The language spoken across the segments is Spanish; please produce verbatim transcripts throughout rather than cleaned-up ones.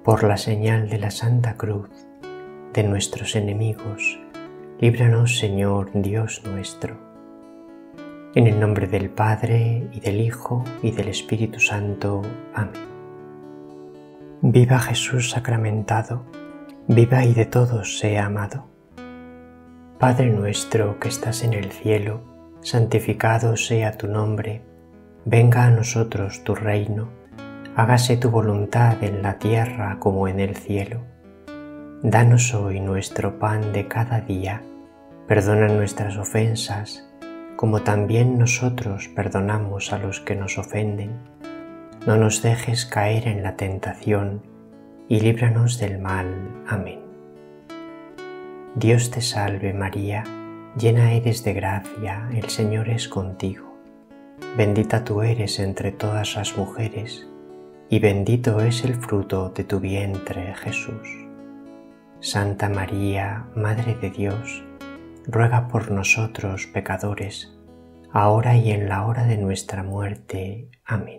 Por la señal de la Santa Cruz de nuestros enemigos, líbranos, Señor Dios nuestro. En el nombre del Padre, y del Hijo, y del Espíritu Santo. Amén. Viva Jesús sacramentado, viva y de todos sea amado. Padre nuestro que estás en el cielo, santificado sea tu nombre. Venga a nosotros tu reino. Hágase tu voluntad en la tierra como en el cielo. Danos hoy nuestro pan de cada día. Perdona nuestras ofensas, como también nosotros perdonamos a los que nos ofenden. No nos dejes caer en la tentación, y líbranos del mal. Amén. Dios te salve María, llena eres de gracia, el Señor es contigo. Bendita tú eres entre todas las mujeres, y bendito es el fruto de tu vientre, Jesús. Santa María, Madre de Dios, ruega por nosotros pecadores, ahora y en la hora de nuestra muerte. Amén.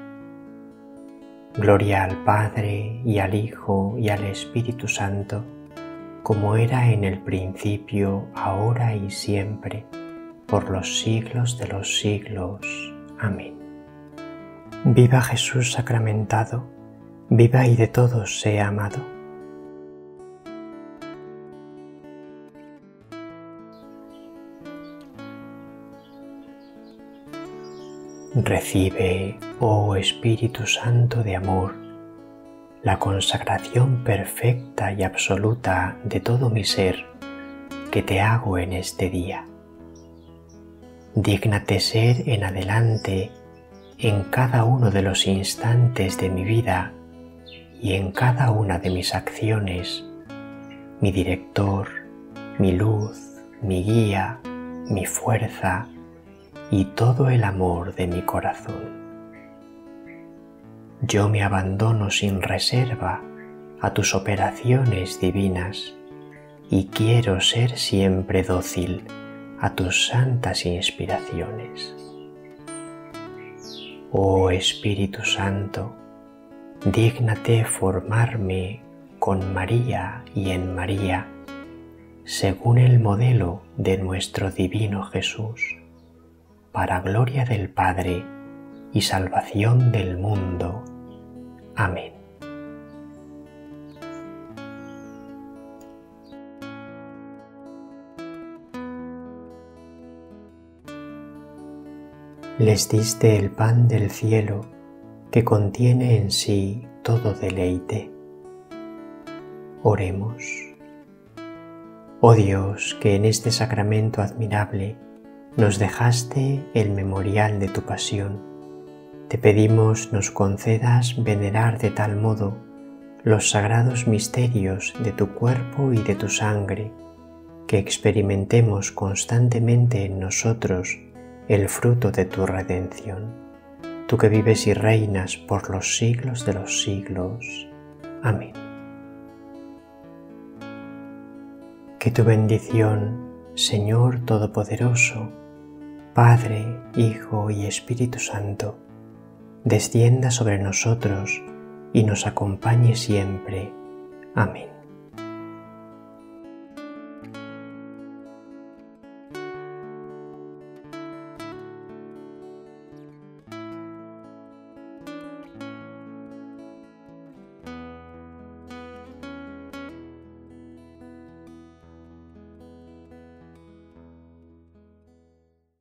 Gloria al Padre, y al Hijo, y al Espíritu Santo, como era en el principio, ahora y siempre, por los siglos de los siglos. Amén. Viva Jesús sacramentado, viva y de todos sea amado. Recibe, oh Espíritu Santo de amor, la consagración perfecta y absoluta de todo mi ser que te hago en este día. Dígnate ser en adelante en cada uno de los instantes de mi vida y en cada una de mis acciones, mi director, mi luz, mi guía, mi fuerza y todo el amor de mi corazón. Yo me abandono sin reserva a tus operaciones divinas y quiero ser siempre dócil a tus santas inspiraciones. Oh Espíritu Santo, dígnate formarme con María y en María, según el modelo de nuestro divino Jesús, para gloria del Padre y salvación del mundo. Amén. Les diste el pan del cielo, que contiene en sí todo deleite. Oremos. Oh Dios, que en este sacramento admirable nos dejaste el memorial de tu pasión, te pedimos nos concedas venerar de tal modo los sagrados misterios de tu cuerpo y de tu sangre, que experimentemos constantemente en nosotros el fruto de tu redención, tú que vives y reinas por los siglos de los siglos. Amén. Que tu bendición, Señor Todopoderoso, Padre, Hijo y Espíritu Santo, descienda sobre nosotros y nos acompañe siempre. Amén.